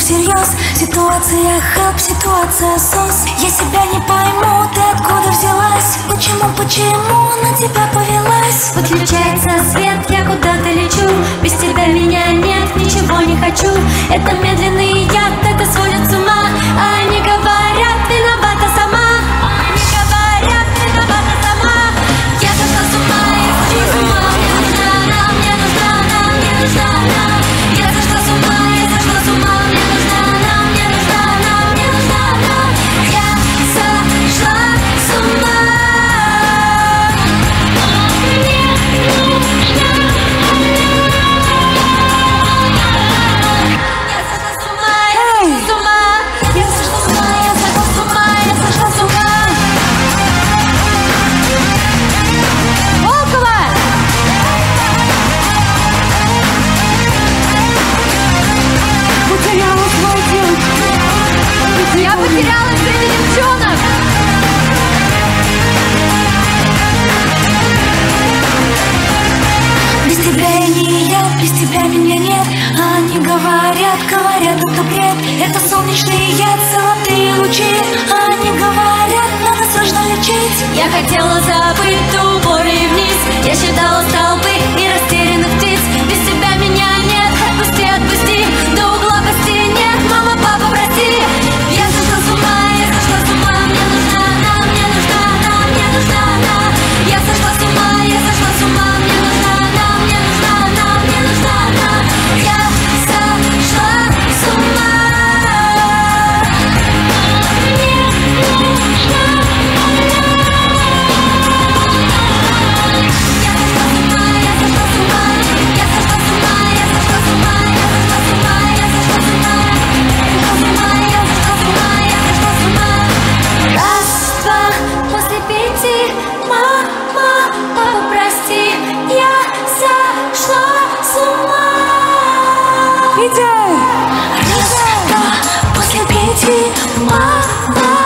всерьез. Ситуация хелп, ситуация сос. Я себя не пойму, ты откуда взялась? Почему на тебя повелась? Выключается свет, я куда-то лечу. Без тебя меня нет, ничего не хочу. Это медленный яд, это сводит с ума. А они говорят, виновата сама. Они говорят, виновата сама. Я сошла с ума, я сошла с ума. Мне нужна она, мне нужна она, мне нужна она. Я сошла с ума, я сошла с ума. Мне нужна она, мне нужна она, мне нужна она. Я сошла с ума. Я потерялась среди девчонок. Без тебя я не я, без тебя меня нет. А они говорят, это бред. Это солнечный яд, золотые лучи. А они говорят, надо срочно лечить. Я хотела забыть до упора и вниз. Я считала столбы и растерянных птиц. Без тебя меня нет, отпусти, отпусти. До угла почти нет, мама, папа, прости. Я сошла с ума, я сошла с ума. Мне нужна она, мне нужна она, мне нужна она. Я сошла с ума, я сошла с ума. Мне нужна она, мне нужна она, мне нужна она. Я сошла с ума. Мне нужна После пяти, мама.